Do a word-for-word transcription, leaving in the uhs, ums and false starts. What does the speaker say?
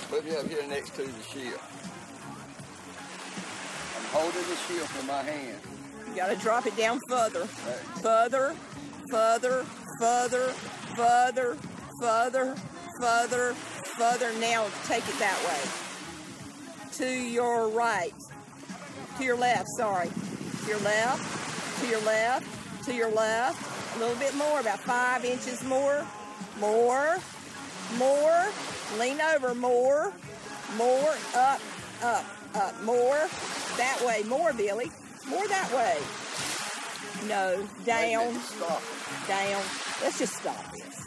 Put me up here next to the shield. I'm holding the shield in my hand. You gotta drop it down further. Right. Further, further, further, further, further, further, further. Now take it that way. To your right. To your left, sorry. To your left, to your left, to your left. A little bit more, about five inches more. More, more. Lean over, more, more, up, up, up, more. That way, more, Billy. More that way. No, down, Stop. down. Let's just stop this.